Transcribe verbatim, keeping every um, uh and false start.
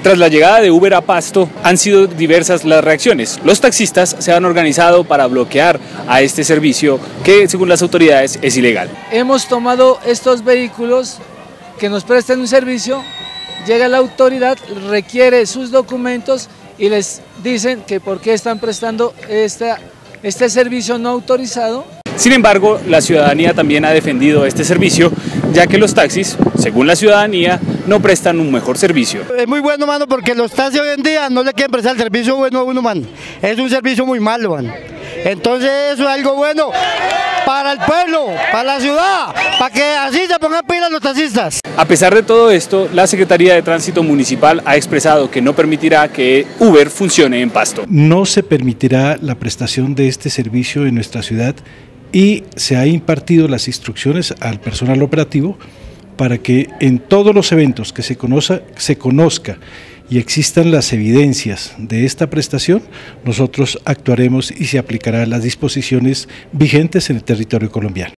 Tras la llegada de Uber a Pasto, han sido diversas las reacciones. Los taxistas se han organizado para bloquear a este servicio que, según las autoridades, es ilegal. Hemos tomado estos vehículos que nos prestan un servicio, llega la autoridad, requiere sus documentos y les dicen que por qué están prestando este, este servicio no autorizado. Sin embargo, la ciudadanía también ha defendido este servicio, ya que los taxis, según la ciudadanía, no prestan un mejor servicio. Es muy bueno, mano, porque los taxis hoy en día no le quieren prestar el servicio bueno a uno, mano. Es un servicio muy malo, mano. Entonces eso es algo bueno para el pueblo, para la ciudad, para que así se pongan pilas los taxistas. A pesar de todo esto, la Secretaría de Tránsito Municipal ha expresado que no permitirá que Uber funcione en Pasto. No se permitirá la prestación de este servicio en nuestra ciudad y se ha impartido las instrucciones al personal operativo para que en todos los eventos que se conozca, se conozca y existan las evidencias de esta prestación, nosotros actuaremos y se aplicarán las disposiciones vigentes en el territorio colombiano.